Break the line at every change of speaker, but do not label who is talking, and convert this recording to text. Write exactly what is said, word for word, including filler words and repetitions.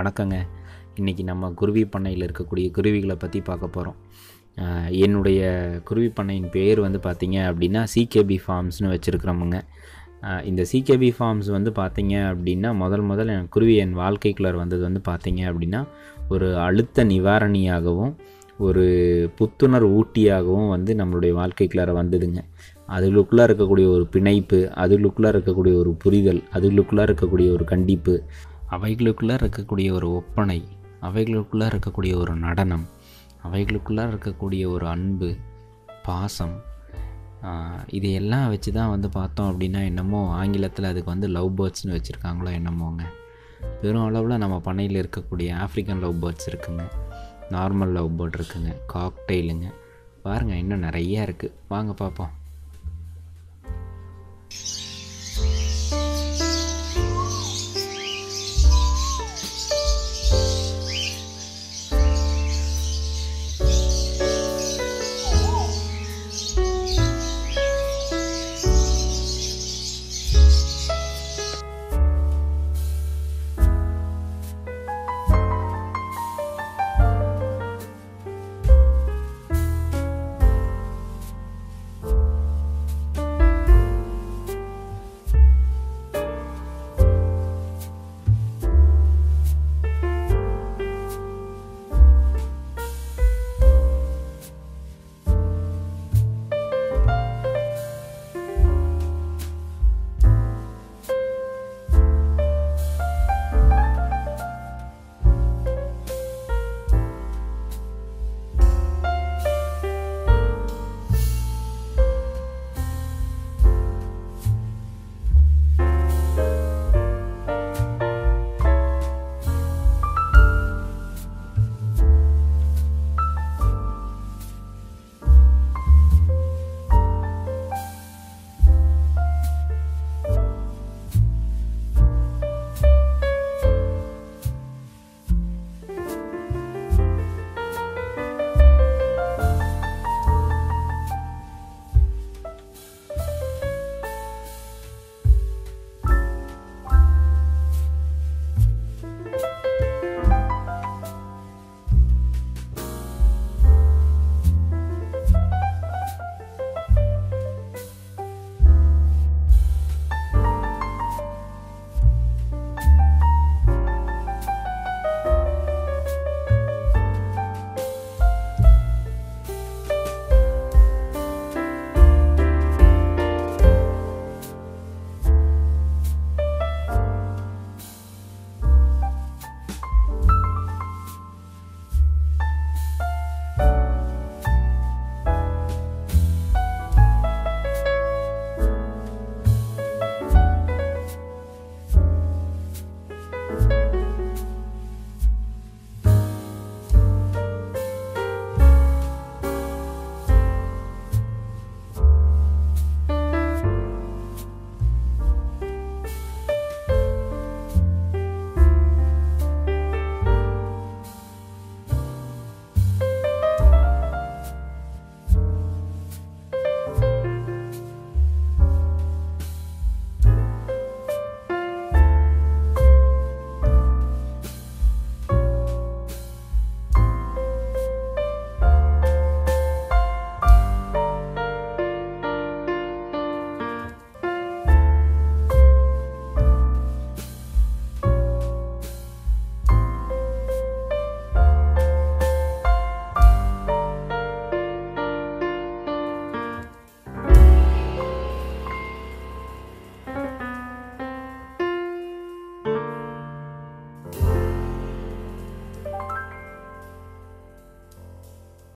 வணக்கங்க. இன்றைக்கி நம்ம குருவி பண்ணையில் இருக்கக்கூடிய குருவிகளை பற்றி பார்க்க போகிறோம். என்னுடைய குருவி பண்ணையின் பேர் வந்து பார்த்திங்க அப்படின்னா சிகேபி ஃபார்ம்ஸ்னு வச்சுருக்கிறோமுங்க. இந்த சிகேபி ஃபார்ம்ஸ் வந்து பார்த்திங்க அப்படின்னா முதல் முதல் என் குருவி என் வாழ்க்கைக்குள்ளே வந்தது வந்து பார்த்திங்க அப்படின்னா ஒரு அழுத்த நிவாரணியாகவும் ஒரு புத்துணர் ஊட்டியாகவும் வந்து நம்மளுடைய வாழ்க்கைக்குள்ளார வந்ததுங்க. அதுகளுக்குள்ளே இருக்கக்கூடிய ஒரு பிணைப்பு, அதுகளுக்குள்ளே இருக்கக்கூடிய ஒரு புரிதல், அதுகளுக்குள்ளே இருக்கக்கூடிய ஒரு கண்டிப்பு, அவைகளுக்குள்ளே இருக்கக்கூடிய ஒரு ஒப்பனை, அவைகளுக்குள்ளே இருக்கக்கூடிய ஒரு நடனம், அவைகளுக்குள்ளே இருக்கக்கூடிய ஒரு அன்பு, பாசம், இதையெல்லாம் வச்சு தான் வந்து பார்த்தோம் அப்படின்னா என்னமோ ஆங்கிலத்தில் அதுக்கு வந்து லவ் பேர்ட்ஸ்னு வச்சுருக்காங்களோ என்னமோங்க. பெரும் அளவில் நம்ம பண்ணையில் இருக்கக்கூடிய ஆஃப்ரிக்கன் லவ் பேர்ட்ஸ் இருக்குங்க, நார்மல் லவ் பேர்ட் இருக்குங்க, காக்டெயிலுங்க, பாருங்கள் இன்னும் நிறையா இருக்குது. வாங்க பார்ப்போம்.